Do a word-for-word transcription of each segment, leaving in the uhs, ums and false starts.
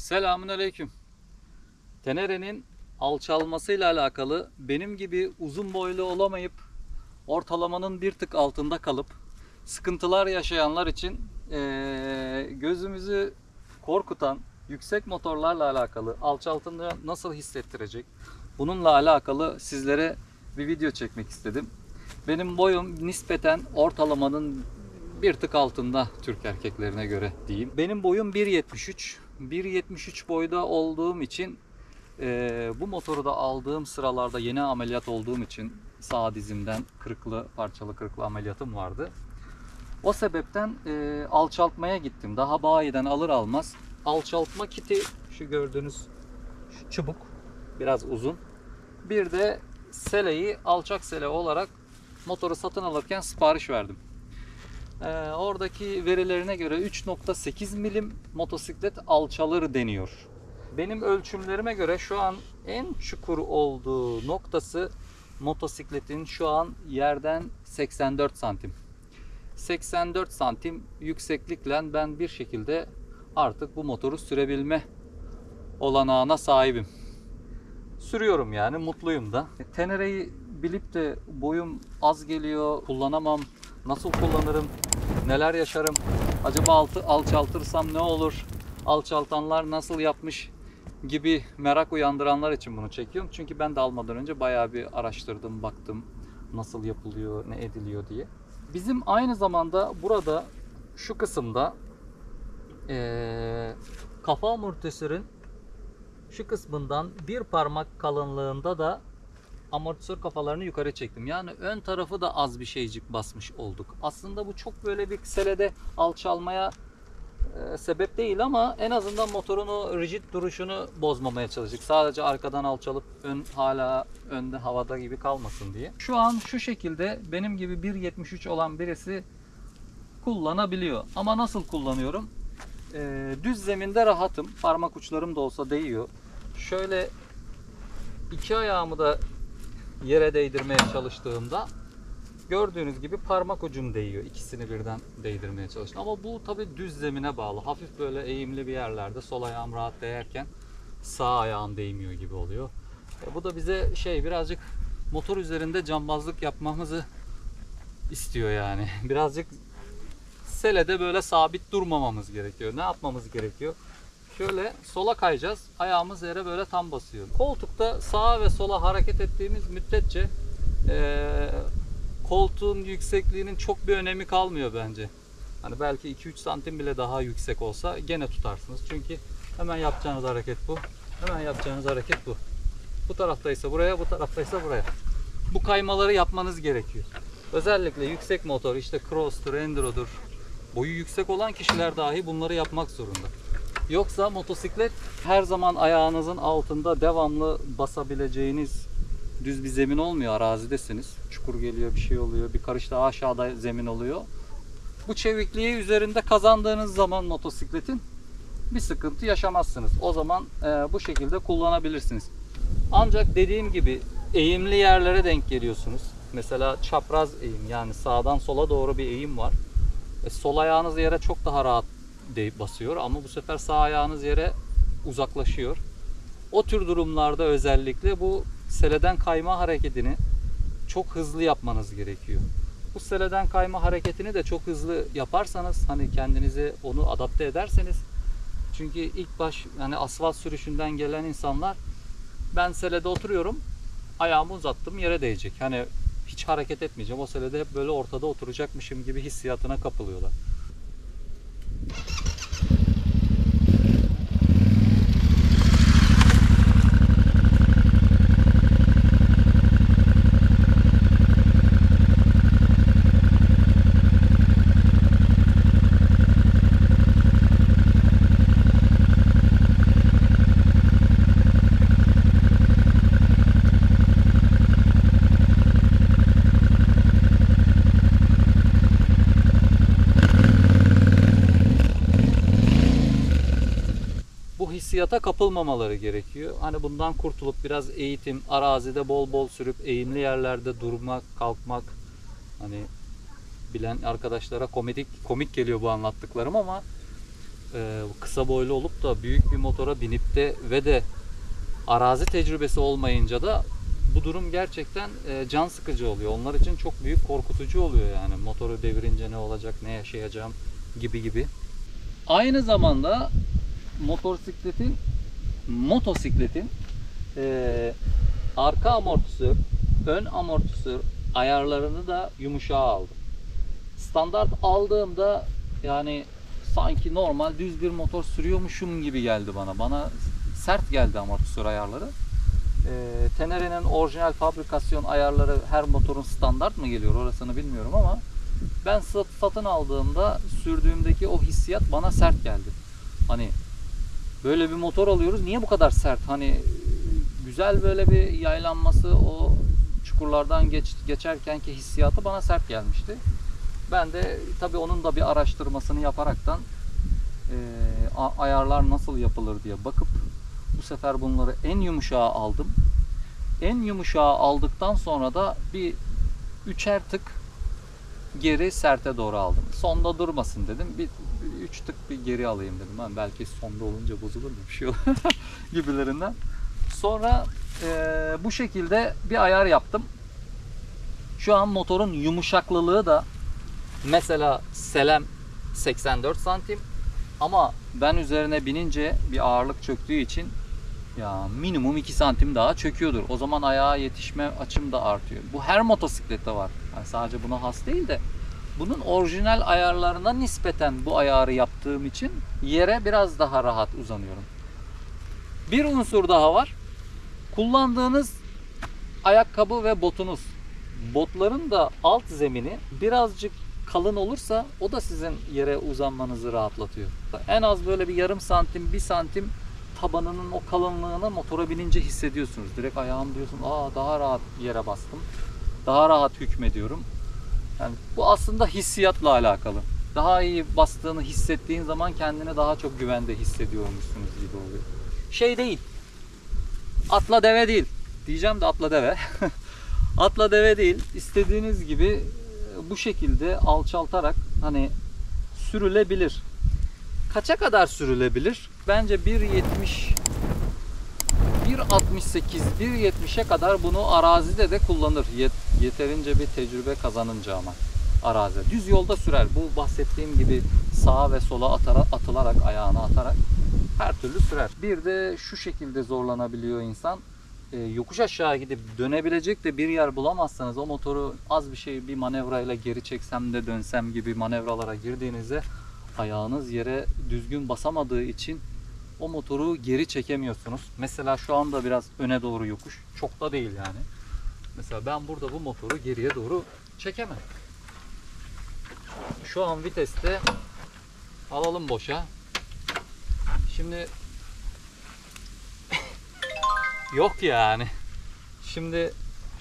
Selamünaleyküm. Tenere'nin alçalmasıyla alakalı benim gibi uzun boylu olamayıp ortalamanın bir tık altında kalıp sıkıntılar yaşayanlar için ee, gözümüzü korkutan yüksek motorlarla alakalı alçaltınca nasıl hissettirecek, bununla alakalı sizlere bir video çekmek istedim. Benim boyum nispeten ortalamanın bir tık altında Türk erkeklerine göre diyeyim. Benim boyum bir yetmiş üç. bir yetmiş üç boyda olduğum için e, bu motoru da aldığım sıralarda yeni ameliyat olduğum için sağ dizimden kırıklı, parçalı kırıklı ameliyatım vardı. O sebepten e, alçaltmaya gittim. Daha bayiden alır almaz alçaltma kiti, şu gördüğünüz şu çubuk biraz uzun. Bir de seleyi alçak sele olarak motoru satın alırken sipariş verdim. Ee, oradaki verilerine göre üç nokta sekiz milim motosiklet alçalır deniyor. Benim ölçümlerime göre şu an en çukur olduğu noktası motosikletin şu an yerden seksen dört santim. seksen dört santim yükseklikle ben bir şekilde artık bu motoru sürebilme olanağına sahibim. Sürüyorum yani, mutluyum da. Tenere'yi bilip de boyum az geliyor, kullanamam, nasıl kullanırım, neler yaşarım, acaba altı alçaltırsam ne olur, alçaltanlar nasıl yapmış gibi merak uyandıranlar için bunu çekiyorum. Çünkü ben de almadan önce bayağı bir araştırdım, baktım nasıl yapılıyor, ne ediliyor diye. Bizim aynı zamanda burada şu kısımda ee, kafa amortisörün şu kısmından bir parmak kalınlığında da amortisör kafalarını yukarı çektim. Yani ön tarafı da az bir şeycik basmış olduk. Aslında bu çok böyle bir selede alçalmaya e, sebep değil ama en azından motorun o rigid duruşunu bozmamaya çalıştık. Sadece arkadan alçalıp ön hala önde havada gibi kalmasın diye. Şu an şu şekilde benim gibi bir yetmiş üç olan birisi kullanabiliyor. Ama nasıl kullanıyorum? E, düz zeminde rahatım. Parmak uçlarım da olsa değiyor. Şöyle iki ayağımı da yere değdirmeye çalıştığımda gördüğünüz gibi parmak ucum değiyor. İkisini birden değdirmeye çalıştım. Ama bu tabi düz zemine bağlı. Hafif böyle eğimli bir yerlerde sol ayağım rahat değerken sağ ayağım değmiyor gibi oluyor. E bu da bize şey birazcık motor üzerinde cambazlık yapmamızı istiyor yani. Birazcık selede böyle sabit durmamamız gerekiyor. Ne yapmamız gerekiyor? Şöyle sola kayacağız. Ayağımız yere böyle tam basıyor. Koltukta sağa ve sola hareket ettiğimiz müddetçe e, koltuğun yüksekliğinin çok bir önemi kalmıyor bence. Hani belki iki üç santim bile daha yüksek olsa gene tutarsınız. Çünkü hemen yapacağınız hareket bu. Hemen yapacağınız hareket bu. Bu taraftaysa buraya, bu taraftaysa buraya. Bu kaymaları yapmanız gerekiyor. Özellikle yüksek motor, işte cross'tur, enduro'dur. Boyu yüksek olan kişiler dahi bunları yapmak zorunda. Yoksa motosiklet her zaman ayağınızın altında devamlı basabileceğiniz düz bir zemin olmuyor. Arazidesiniz. Çukur geliyor, bir şey oluyor. Bir karış daha aşağıda zemin oluyor. Bu çevikliği üzerinde kazandığınız zaman motosikletin bir sıkıntı yaşamazsınız. O zaman e, bu şekilde kullanabilirsiniz. Ancak dediğim gibi eğimli yerlere denk geliyorsunuz. Mesela çapraz eğim, yani sağdan sola doğru bir eğim var. E, sol ayağınız yere çok daha rahat deyip basıyor ama bu sefer sağ ayağınız yere uzaklaşıyor. O tür durumlarda özellikle bu seleden kayma hareketini çok hızlı yapmanız gerekiyor. Bu seleden kayma hareketini de çok hızlı yaparsanız, hani kendinizi onu adapte ederseniz, çünkü ilk baş yani asfalt sürüşünden gelen insanlar, ben selede oturuyorum, ayağımı uzattım yere değecek. Hani hiç hareket etmeyeceğim. O selede hep böyle ortada oturacakmışım gibi hissiyatına kapılıyorlar. Hissiyata kapılmamaları gerekiyor. Hani bundan kurtulup biraz eğitim, arazide bol bol sürüp eğimli yerlerde durmak, kalkmak, hani bilen arkadaşlara komedik komik geliyor bu anlattıklarım ama e, kısa boylu olup da büyük bir motora binip de ve de arazi tecrübesi olmayınca da bu durum gerçekten e, can sıkıcı oluyor. Onlar için çok büyük korkutucu oluyor yani. Motoru devirince ne olacak, ne yaşayacağım gibi gibi. Aynı zamanda motosikletin motosikletin e, arka amortisör, ön amortisör ayarlarını da yumuşağa aldım. Standart aldığımda yani sanki normal düz bir motor sürüyormuşum gibi geldi bana. Bana sert geldi amortisör ayarları. E, Tenere'nin orijinal fabrikasyon ayarları her motorun standart mı geliyor orasını bilmiyorum ama ben satın aldığımda sürdüğümdeki o hissiyat bana sert geldi. Hani böyle bir motor alıyoruz, niye bu kadar sert? Hani güzel böyle bir yaylanması, o çukurlardan geç, geçerkenki hissiyatı bana sert gelmişti. Ben de tabii onun da bir araştırmasını yaparaktan e, ayarlar nasıl yapılır diye bakıp bu sefer bunları en yumuşağa aldım. En yumuşağa aldıktan sonra da bir üçer tık geri serte doğru aldım. Sonda durmasın dedim. Bir, bir üç tık bir geri alayım dedim. Ben belki sonda olunca bozulur mu bir şey olur gibilerinden. Sonra e, bu şekilde bir ayar yaptım. Şu an motorun yumuşaklılığı da mesela selem seksen dört santim ama ben üzerine binince bir ağırlık çöktüğü için ya minimum iki santim daha çöküyordur. O zaman ayağa yetişme açım da artıyor. Bu her motosiklette var. Yani sadece buna has değil de bunun orijinal ayarlarına nispeten bu ayarı yaptığım için yere biraz daha rahat uzanıyorum. Bir unsur daha var. Kullandığınız ayakkabı ve botunuz. Botların da alt zemini birazcık kalın olursa o da sizin yere uzanmanızı rahatlatıyor. En az böyle bir yarım santim, bir santim tabanının o kalınlığını motora binince hissediyorsunuz. Direkt ayağım diyorsun, aa daha rahat yere bastım. Daha rahat hükmediyorum. Yani bu aslında hissiyatla alakalı. Daha iyi bastığını hissettiğin zaman kendini daha çok güvende hissediyormuşsunuz gibi oluyor. Şey değil. Atla deve değil. Diyeceğim de atla deve. Atla deve değil. İstediğiniz gibi bu şekilde alçaltarak hani sürülebilir. Kaça kadar sürülebilir? Bence bir yetmiş, bir altmış sekiz, bir yetmişe kadar bunu arazide de kullanır. Yet, yeterince bir tecrübe kazanınca ama arazi. Düz yolda sürer. Bu bahsettiğim gibi sağa ve sola atara, atılarak, ayağını atarak her türlü sürer. Bir de şu şekilde zorlanabiliyor insan. E, yokuş aşağı gidip dönebilecek de bir yer bulamazsanız o motoru az bir şey bir manevrayla geri çeksem de dönsem gibi manevralara girdiğinizde ayağınız yere düzgün basamadığı için o motoru geri çekemiyorsunuz. Mesela şu anda biraz öne doğru yokuş. Çok da değil yani. Mesela ben burada bu motoru geriye doğru çekemem. Şu an viteste alalım boşa. Şimdi yok yani. Şimdi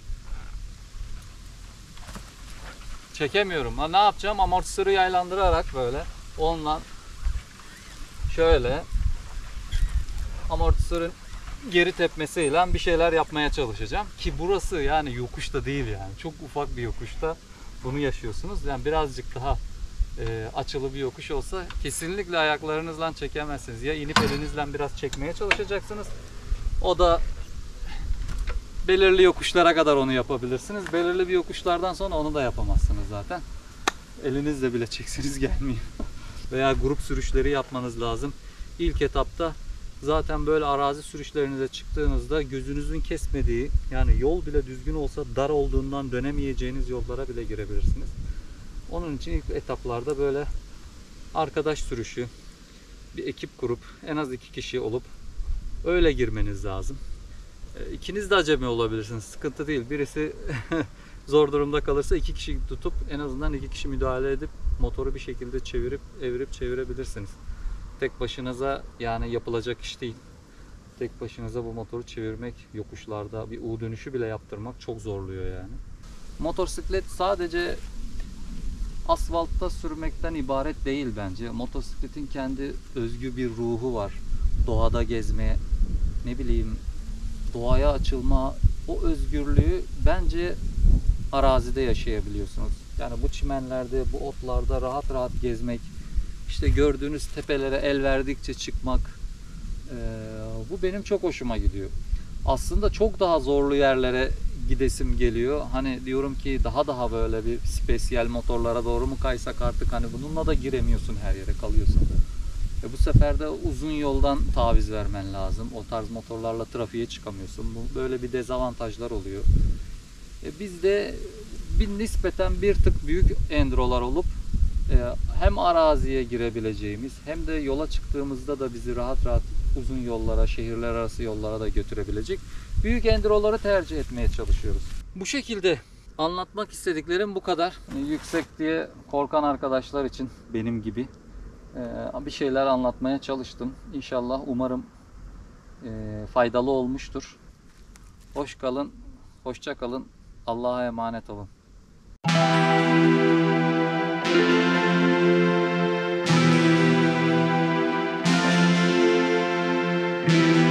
çekemiyorum. Ha, ne yapacağım? Amortisörü yaylandırarak böyle onunla şöyle amortisörün geri tepmesiyle bir şeyler yapmaya çalışacağım. Ki burası yani yokuşta değil yani. Çok ufak bir yokuşta bunu yaşıyorsunuz. Yani birazcık daha e, açılı bir yokuş olsa kesinlikle ayaklarınızla çekemezsiniz. Ya inip elinizle biraz çekmeye çalışacaksınız. O da belirli yokuşlara kadar onu yapabilirsiniz. Belirli bir yokuşlardan sonra onu da yapamazsınız zaten. Elinizle bile çekseniz gelmiyor. Veya grup sürüşleri yapmanız lazım. İlk etapta zaten böyle arazi sürüşlerinize çıktığınızda gözünüzün kesmediği, yani yol bile düzgün olsa dar olduğundan dönemeyeceğiniz yollara bile girebilirsiniz. Onun için ilk etaplarda böyle arkadaş sürüşü, bir ekip kurup en az iki kişi olup öyle girmeniz lazım. İkiniz de acemi olabilirsiniz. Sıkıntı değil. Birisi zor durumda kalırsa iki kişi tutup en azından iki kişi müdahale edip motoru bir şekilde çevirip evirip çevirebilirsiniz. Tek başınıza yani yapılacak iş değil. Tek başınıza bu motoru çevirmek, yokuşlarda bir U dönüşü bile yaptırmak çok zorluyor yani. Motosiklet sadece asfaltta sürmekten ibaret değil bence. Motosikletin kendi özgü bir ruhu var. Doğada gezmeye, ne bileyim doğaya açılma, o özgürlüğü bence arazide yaşayabiliyorsunuz. Yani bu çimenlerde, bu otlarda rahat rahat gezmek, işte gördüğünüz tepelere el verdikçe çıkmak, e, bu benim çok hoşuma gidiyor. Aslında çok daha zorlu yerlere gidesim geliyor. Hani diyorum ki daha daha böyle bir spesiyel motorlara doğru mu kaysak artık, hani bununla da giremiyorsun, her yere kalıyorsun. E bu sefer de uzun yoldan taviz vermen lazım. O tarz motorlarla trafiğe çıkamıyorsun. Bu böyle bir dezavantajlar oluyor. E biz de bir nispeten bir tık büyük endrolar olup e, hem araziye girebileceğimiz hem de yola çıktığımızda da bizi rahat rahat uzun yollara, şehirler arası yollara da götürebilecek büyük endroları tercih etmeye çalışıyoruz. Bu şekilde anlatmak istediklerim bu kadar. Yani yüksek diye korkan arkadaşlar için benim gibi e, bir şeyler anlatmaya çalıştım. İnşallah, umarım e, faydalı olmuştur. Hoş kalın, hoşça kalın. Allah'a emanet olun. Thank you.